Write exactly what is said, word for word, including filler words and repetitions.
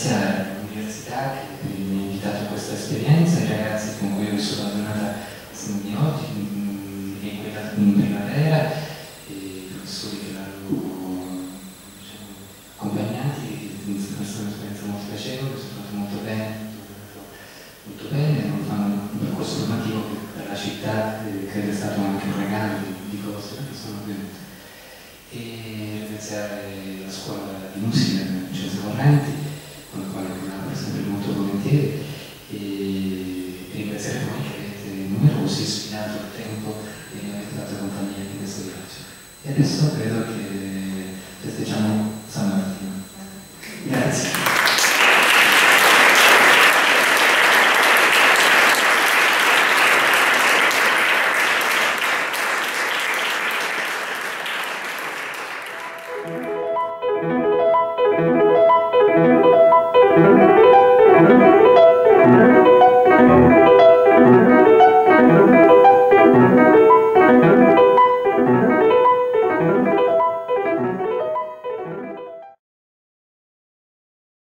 ringraziare l'università che mi ha invitato a questa esperienza, i ragazzi con cui ho vissuto la giornata di oggi, in quella in primavera, e i professori che l'hanno diciamo, accompagnati, è stata un'esperienza molto piacevole, sono stato molto bene, molto bene, non fanno un percorso formativo che per la città eh, credo è stato anche un regalo di, di cose che sono venute. E ringraziare la scuola di musica di Vincenzo Correnti, con la quale collaboro sempre molto volentieri, e ringraziare voi che avete numerosi sfidato il tempo e mi avete fatto compagnia in questo viaggio. E adesso credo che festeggiamo San Martino.